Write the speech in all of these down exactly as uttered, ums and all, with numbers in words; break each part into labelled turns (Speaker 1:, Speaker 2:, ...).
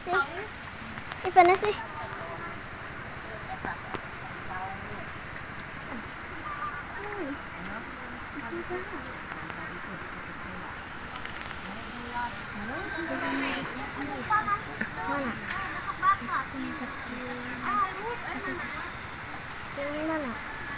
Speaker 1: sih? Ih, panas sih. Mana? Ini mana?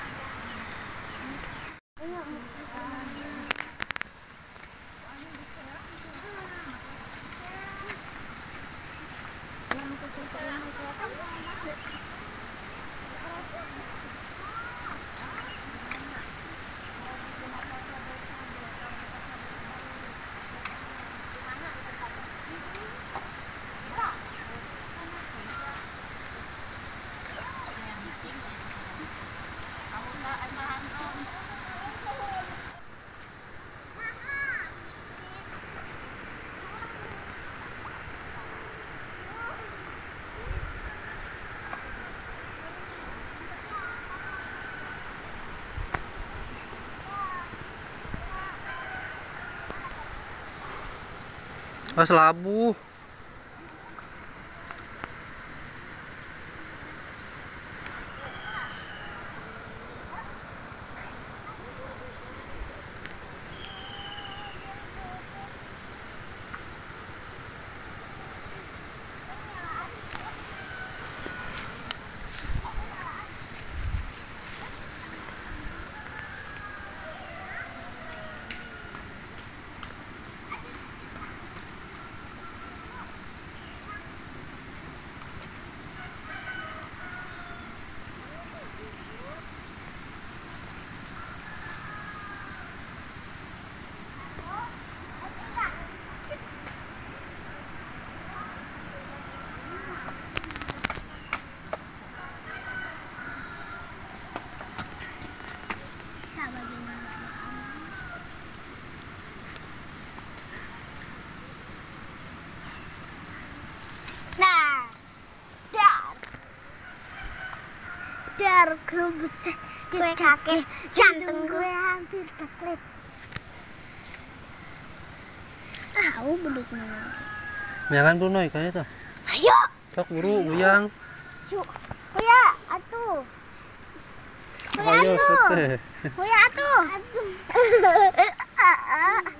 Speaker 2: Mas labu.
Speaker 1: Dar kerubus gue kaki jantung gue hampir keslip. Tahu beduk mana?
Speaker 2: Jangan Bruno ikan itu.
Speaker 1: Ayo.
Speaker 2: Sok buru goyang.
Speaker 1: Yuk. Hoya atuh. Hoya
Speaker 2: Ayo,
Speaker 1: atuh.
Speaker 2: sete.
Speaker 1: Hoya atuh. Atuh.